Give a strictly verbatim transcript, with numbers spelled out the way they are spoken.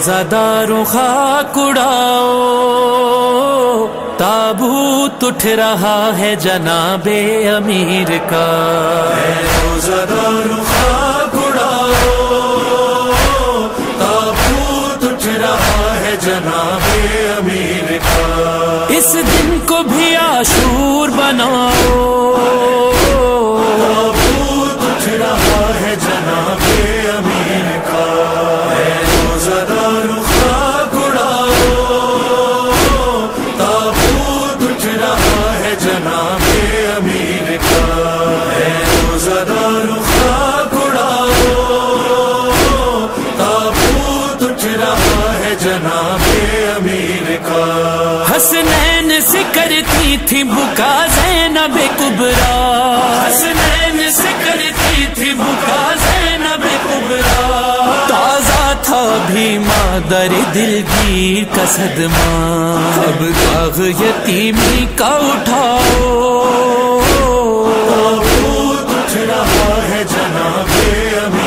روزہ داروں خاک اڑاؤ، تابوت اٹھ رہا ہے جناب امیر کا، روزہ داروں خاک اڑاؤ، تابوت اٹھ رہا ہے جناب امیر کا، اس دن کو بھی عاشور بناؤ، تابوت اٹھ رہا ہے جناب امیر کا، روزہ داروں خاک اڑاؤ، تابوت اٹھ رہا ہے جناب امیر کا، روزہ داروں خاک اڑاؤ، تابوت اٹھ رہا ہے جناب امیر کا۔ حسنین سے کرتی تھی بکا زینب کبریٰ، حسنین سے کرتی تھی بکا زینب کبریٰ، تازہ تھا بھی مادر دلگیر کا صدمہ، اب داغ یتیمی کا اٹھاؤ، تابوت اٹھ رہا ہے جناب امیر